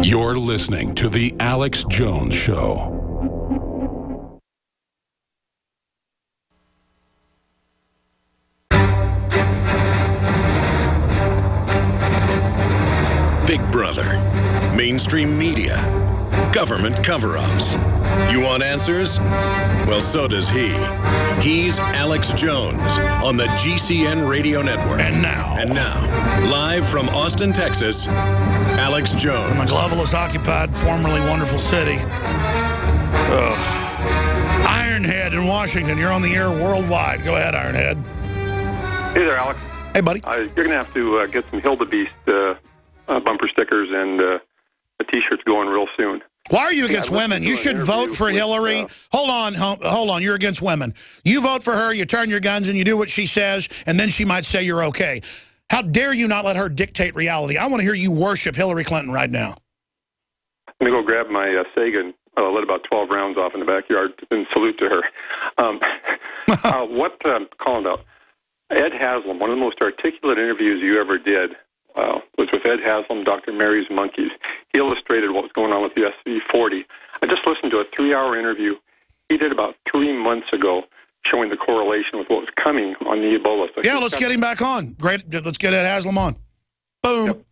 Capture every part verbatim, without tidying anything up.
You're listening to The Alex Jones Show. Big Brother, mainstream media, government cover-ups. You want answers? Well, so does he. He's Alex Jones on the G C N Radio Network. And now. And now, live from Austin, Texas, Alex Jones. From the globalist occupied, formerly wonderful city. Ugh. Ironhead in Washington. You're on the air worldwide. Go ahead, Ironhead. Hey there, Alex. Hey, buddy. Uh, you're going to have to uh, get some Hildebeest uh, uh, bumper stickers and uh, the T-shirts going real soon. Why are you against yeah, women? You should vote for with, Hillary. Uh, hold on, hold on. You're against women. You vote for her, you turn your guns, and you do what she says, and then she might say you're okay. How dare you not let her dictate reality? I want to hear you worship Hillary Clinton right now. I'm going to go grab my uh, Sega and uh, let about twelve rounds off in the backyard and salute to her. Um, uh, what I'm calling about, Ed Haslam, one of the most articulate interviews you ever did, uh, was with Ed Haslam, Doctor Mary's Monkeys. He illustrated what was going on with the S V forty. I just listened to a three-hour interview he did about three months ago showing the correlation with what was coming on the Ebola. So yeah, let's get him back on. Great. Let's get Ed Haslam on. Boom. Yep.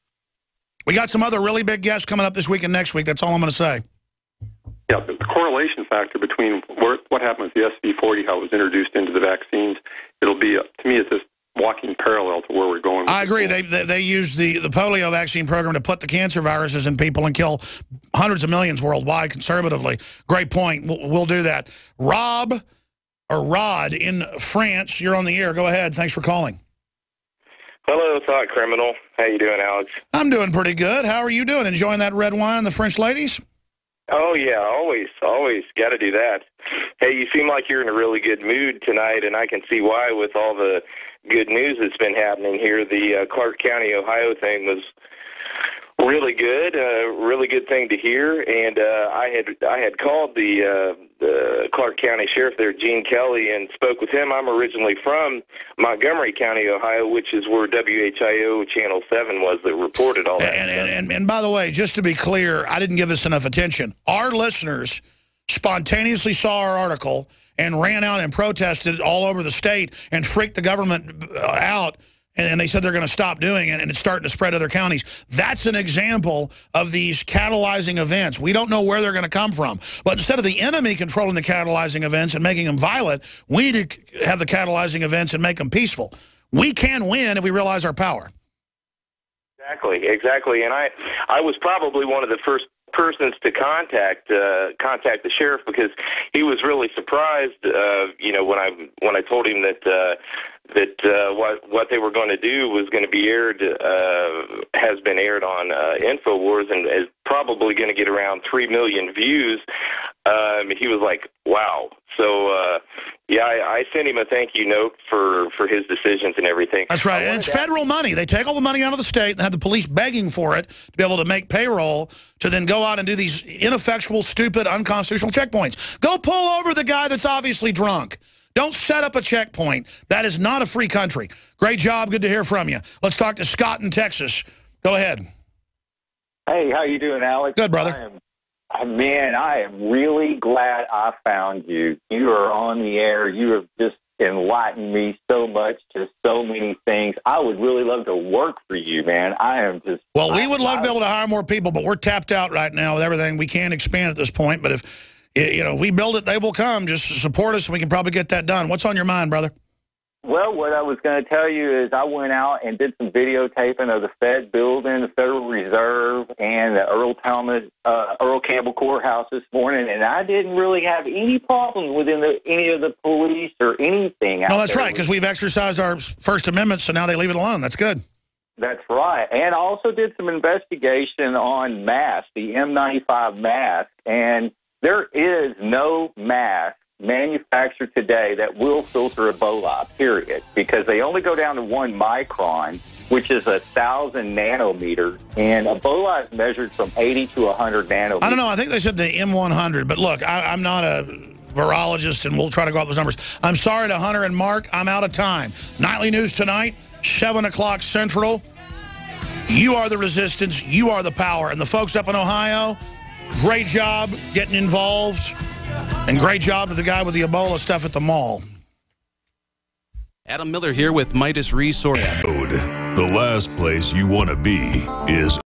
We got some other really big guests coming up this week and next week. That's all I'm going to say. Yeah, the correlation factor between where, what happened with the S V forty, how it was introduced into the vaccines, it'll be, uh, to me, it's just walking parallel to where we're going. I agree. They, they they used the, the polio vaccine program to put the cancer viruses in people and kill hundreds of millions worldwide conservatively. Great point. We'll, we'll do that. Rob, or Rod in France, you're on the air. Go ahead. Thanks for calling. Hello, Thought Criminal. How you doing, Alex? I'm doing pretty good. How are you doing? Enjoying that red wine and the French ladies? Oh, yeah, always, always. Got to do that. Hey, you seem like you're in a really good mood tonight, and I can see why with all the good news that's been happening here. The uh, Clark County, Ohio thing was really good, a uh, really good thing to hear. And uh, I had I had called the, uh, the Clark County Sheriff there, Gene Kelly, and spoke with him. I'm originally from Montgomery County, Ohio, which is where W H I O Channel seven was that reported all that. And, and, and, and by the way, just to be clear, I didn't give this enough attention. Our listeners spontaneously saw our article and ran out and protested all over the state and freaked the government out. And they said they're going to stop doing it, and it's starting to spread to other counties. That's an example of these catalyzing events. We don't know where they're going to come from. But instead of the enemy controlling the catalyzing events and making them violent, we need to have the catalyzing events and make them peaceful. We can win if we realize our power. Exactly, exactly. And I, I was probably one of the first persons to contact uh, contact the sheriff because he was really surprised. Uh, you know, when I when I told him that uh, that uh, what what they were going to do was going to be aired uh, has been aired on uh, InfoWars and is probably going to get around three million views. Um, he was like, "Wow!" So uh, yeah, I, I sent him a thank you note for for his decisions and everything. That's right, and it's federal money. They take all the money out of the state and have the police begging for it to be able to make payroll to then go out and do these ineffectual, stupid, unconstitutional checkpoints. Go pull over the guy that's obviously drunk. Don't set up a checkpoint. That is not a free country. Great job. Good to hear from you. Let's talk to Scott in Texas. Go ahead. Hey, how you doing, Alex? Good, brother. I am, uh, man, I am really glad I found you. You are on the air. You have just enlightened me so much to so many things. I would really love to work for you, man. I am just... Well, we I, would love I, to be able to hire more people, but we're tapped out right now with everything. We can't expand at this point, but if... You know, if we build it, they will come. Just support us, and we can probably get that done. What's on your mind, brother? Well, what I was going to tell you is I went out and did some videotaping of the Fed building, the Federal Reserve, and the Earl Thomas, uh, Earl Campbell Courthouse this morning, and I didn't really have any problems within the, any of the police or anything. No, that's there. right, because we've exercised our First Amendment, so now they leave it alone. That's good. That's right. And I also did some investigation on masks, the N ninety-five mask, and there is no mask manufactured today that will filter Ebola, period, because they only go down to one micron, which is a thousand nanometers, and Ebola is measured from eighty to one hundred nanometers. I don't know. I think they said the M one hundred, but look, I, I'm not a virologist, and we'll try to go out those numbers. I'm sorry to Hunter and Mark. I'm out of time. Nightly News tonight, seven o'clock Central. You are the resistance. You are the power. And the folks up in Ohio, great job getting involved. And great job to the guy with the Ebola stuff at the mall. Adam Miller here with Midas Resource. The last place you want to be is